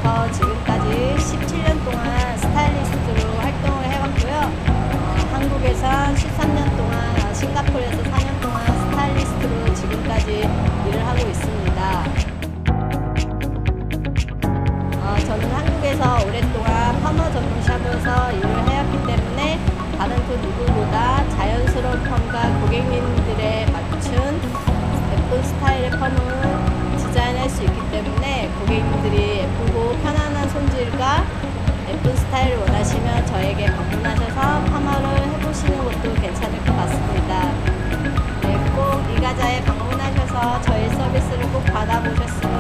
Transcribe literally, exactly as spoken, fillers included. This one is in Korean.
년부터 지금까지 십칠 년 동안 스타일리스트로 활동을 해왔고요. 어, 한국에선 십삼 년 동안, 싱가포르에서 사 년 동안 스타일리스트로 지금까지 일을 하고 있습니다. 어, 저는 한국에서 오랫동안 퍼머 전문샵에서 일을 해왔기 때문에 다른 그 누구보다 자연스러운 펌과 고객님들에 맞춘 예쁜 스타일의 펌을 디자인할 수 있기 때문에 고객님들이 예쁘고 편안한 손질과 예쁜 스타일을 원하시면 저에게 방문하셔서 파마를 해보시는 것도 괜찮을 것 같습니다. 네, 꼭 리가자에 방문하셔서 저희 서비스를 꼭 받아보셨으면